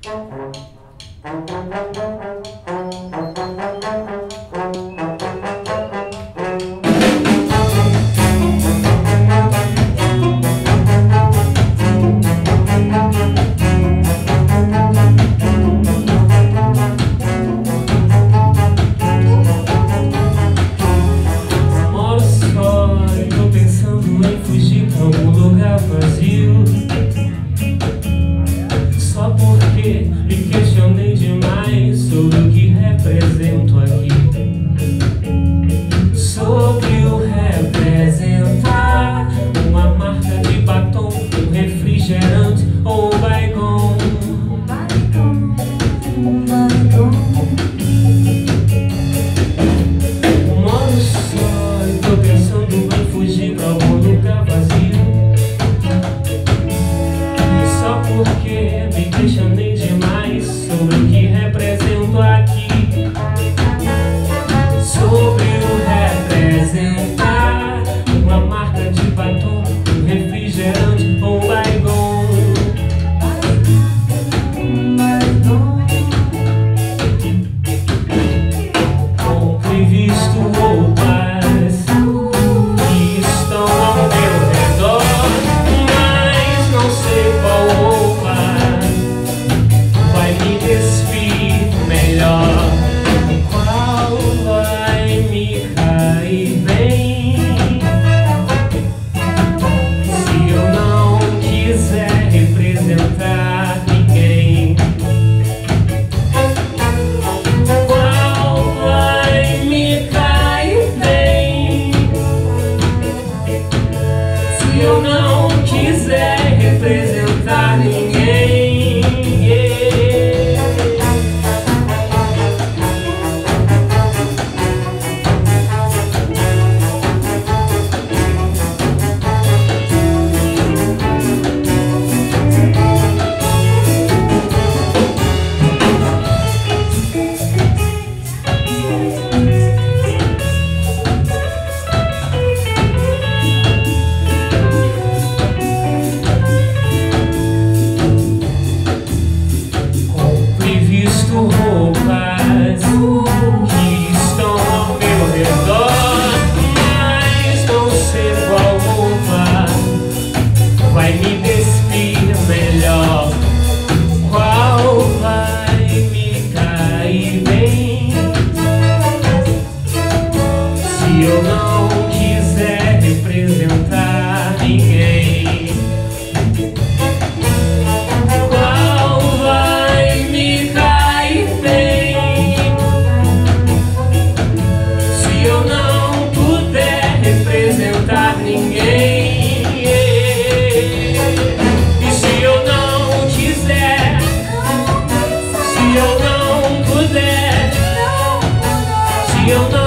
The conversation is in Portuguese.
Vazio, só porque me questionei demais sobre o que represento aqui, sobre o representar uma marca de batom, um refrigerante ou um Baygon. Moro só e tô pensando em fugir pra algum lugar vazio, porque me questionei demais sobre o que represento aqui, sobre o representar uma marca de batom, um refrigerante ou um Baygon. Compre visto roupas que estão ao meu redor, mas não sei qual roupa vai me despir melhor, qual vai me cair bem. Se eu não quiser representar ninguém, qual vai me cair bem? Se eu não quiser representar ninguém. Roupas que estão ao meu redor, mas não sei qual roupa vai me despir melhor, qual vai me cair bem. Se eu não quiser representar ninguém, qual vai me cair bem? Se eu não puder representar ninguém, e se eu não quiser, se eu não puder, se eu não